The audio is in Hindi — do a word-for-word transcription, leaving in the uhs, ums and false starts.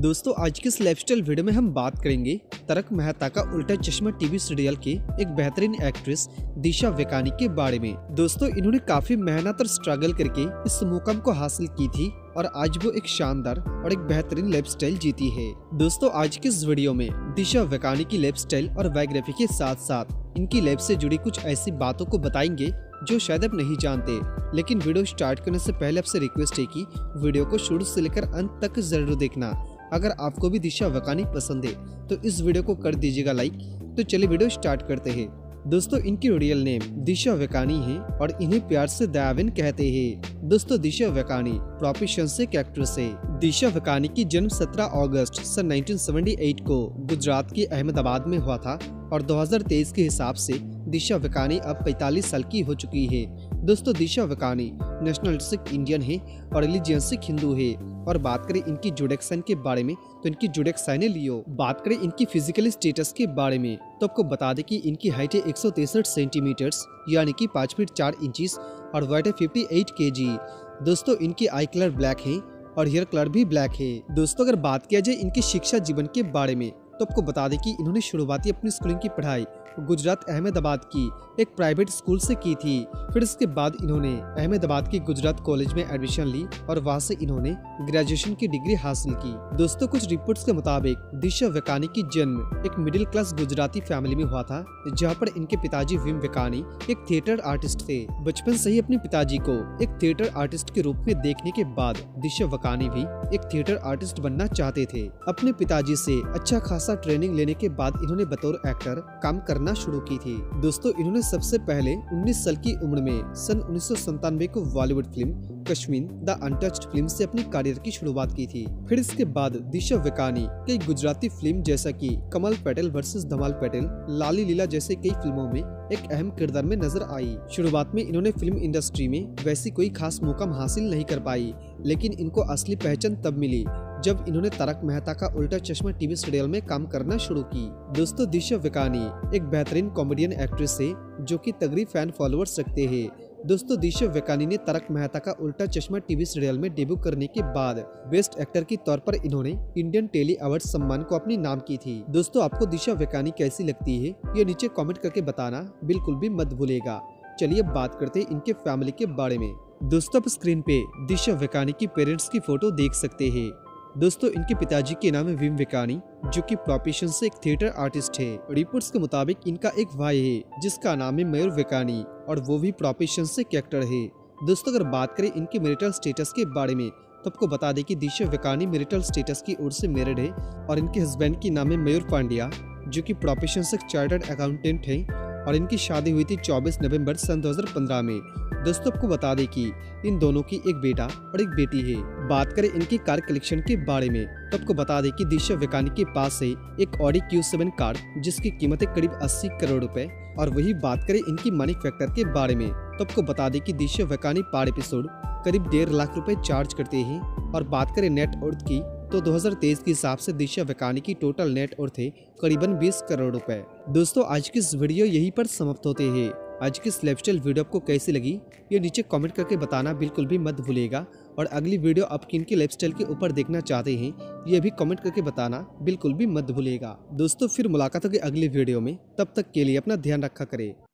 दोस्तों आज के इस लाइफस्टाइल वीडियो में हम बात करेंगे तारक मेहता का उल्टा चश्मा टीवी सीरियल के एक बेहतरीन एक्ट्रेस दिशा वेकानी के बारे में। दोस्तों इन्होंने काफी मेहनत और स्ट्रगल करके इस मुकाम को हासिल की थी और आज वो एक शानदार और एक बेहतरीन लाइफस्टाइल जीती है। दोस्तों आज के इस वीडियो में दिशा वेकानी की लाइफस्टाइल और बायोग्राफी के साथ साथ इनकी लाइफ से जुड़ी कुछ ऐसी बातों को बताएंगे जो शायद आप नहीं जानते। लेकिन वीडियो स्टार्ट करने से पहले आपसे रिक्वेस्ट है कि वीडियो को शुरू से लेकर अंत तक जरूर देखना। अगर आपको भी दिशा वेकानी पसंद है तो इस वीडियो को कर दीजिएगा लाइक। तो चलिए वीडियो स्टार्ट करते हैं। दोस्तों इनकी रियल नेम दिशा वेकानी है और इन्हें प्यार से दयाविन कहते हैं। दोस्तों दिशा वेकानी प्रोफेशन से एक एक्ट्रेस है। दिशा वेकानी की जन्म सत्रह अगस्त सन उन्नीस सौ अठहत्तर को गुजरात के अहमदाबाद में हुआ था और दो हज़ार तेईस के हिसाब से दिशा वेकानी अब पैंतालीस साल की हो चुकी है। दोस्तों दिशा वेकानी नेशनलिस्टिक इंडियन है और रिलीजियन से हिंदू है। और बात करें इनकी जोडिएक साइन के बारे में तो इनकी जोडिएक साइन है लियो। बात करें इनकी फिजिकल स्टेटस के बारे में तो आपको बता दें कि इनकी हाइट है एक सौ तिरसठ सेंटीमीटर यानी कि पाँच फीट चार इंचेस और वेट है अट्ठावन केजी। दोस्तों इनकी आई कलर ब्लैक है और हेयर कलर भी ब्लैक है। दोस्तों अगर बात किया जाए इनकी शिक्षा जीवन के बारे में तो आपको बता दें कि इन्होंने शुरुआती अपनी स्कूलिंग की पढ़ाई गुजरात अहमदाबाद की एक प्राइवेट स्कूल से की थी। फिर इसके बाद इन्होंने अहमदाबाद की गुजरात कॉलेज में एडमिशन ली और वहां से इन्होंने ग्रेजुएशन की डिग्री हासिल की। दोस्तों कुछ रिपोर्ट्स के मुताबिक दिशा वेकानी की जन्म एक मिडिल क्लास गुजराती फैमिली में हुआ था, जहां पर इनके पिताजी विम वेकानी एक थिएटर आर्टिस्ट थे। बचपन से ही अपने पिताजी को एक थिएटर आर्टिस्ट के रूप में देखने के बाद दिशा वेकानी भी एक थिएटर आर्टिस्ट बनना चाहते थे। अपने पिताजी से अच्छा खासा ट्रेनिंग लेने के बाद इन्होंने बतौर एक्टर काम करना शुरू की थी। दोस्तों इन्होंने सबसे पहले उन्नीस साल की उम्र में सन उन्नीस सौ संतानवे को Bollywood film Kashmir the untouched film से अपनी करियर की शुरुआत की थी। फिर इसके बाद दिशा वेकानी कई गुजराती फिल्म जैसा कि कमल पटेल वर्सेस धमाल पटेल, लाली लीला जैसे कई फिल्मों में एक अहम किरदार में नजर आई। शुरुआत में इन्होंने फिल्म इंडस्ट्री में वैसी कोई खास मुकाम हासिल नहीं कर पाई, लेकिन इनको असली पहचान तब मिली जब इन्होंने तारक मेहता का उल्टा चश्मा टीवी सीरियल में काम करना शुरू की। दोस्तों दिशा वेकानी एक बेहतरीन कॉमेडियन एक्ट्रेस है जो कि तगड़ी फैन फॉलोअर्स रखते हैं। दोस्तों दिशा वेकानी ने तारक मेहता का उल्टा चश्मा टीवी सीरियल में डेब्यू करने के बाद बेस्ट एक्टर के तौर पर इन्होंने इंडियन टेली अवार्ड सम्मान को अपनी नाम की थी। दोस्तों आपको दिशा वेकानी कैसी लगती है ये नीचे कमेंट करके बताना बिल्कुल भी मत भूलिएगा। चलिए बात करते हैं इनके फैमिली के बारे में। दोस्तों आप स्क्रीन पे दिशा वेकानी की पेरेंट्स की फोटो देख सकते हैं। दोस्तों इनके पिताजी के नाम है विम वेकानी जो कि प्रोफेशन से एक थिएटर आर्टिस्ट है। रिपोर्ट्स के मुताबिक इनका एक भाई है जिसका नाम है मयूर वेकानी और वो भी प्रोफेशन से एक एक्टर है। दोस्तों अगर बात करें इनके मैरिटल स्टेटस के बारे में तो आपको बता दें कि दिशा वेकानी मैरिटल स्टेटस की ओर से मैरिड है और इनके हस्बैंड की नाम है मयूर पांड्या जो कि प्रोफेशन से चार्टर्ड अकाउंटेंट है और इनकी शादी हुई थी चौबीस नवंबर सन दो हज़ार पंद्रह में। दोस्तों आपको बता दें कि इन दोनों की एक बेटा और एक बेटी है। बात करें इनकी कार कलेक्शन के बारे में तो आपको बता दें कि दिशा वेकानी के पास है एक ऑडी क्यू सेवन कार जिसकी कीमत है करीब अस्सी करोड़ रुपए। और वही बात करें इनकी मनी फैक्टर के बारे में तो आपको बता दें कि दिशा वेकानी पर एपिसोड करीब डेढ़ लाख रुपए चार्ज करते हैं। और बात करें नेट वर्थ की तो दो हज़ार तेईस के हिसाब से दिशा वेकानी की टोटल नेट वर्थ है करीबन बीस करोड़ रुपए। दोस्तों आज की इस वीडियो यहीं पर समाप्त होते हैं। आज की इस लाइफस्टाइल वीडियो आपको कैसी लगी ये नीचे कमेंट करके बताना बिल्कुल भी मत भूलिएगा। और अगली वीडियो आप किन की लाइफस्टाइल के ऊपर देखना चाहते हैं ये भी कमेंट करके बताना बिल्कुल भी मत भूलिएगा। दोस्तों फिर मुलाकात होगी अगली वीडियो में, तब तक के लिए अपना ध्यान रखा करें।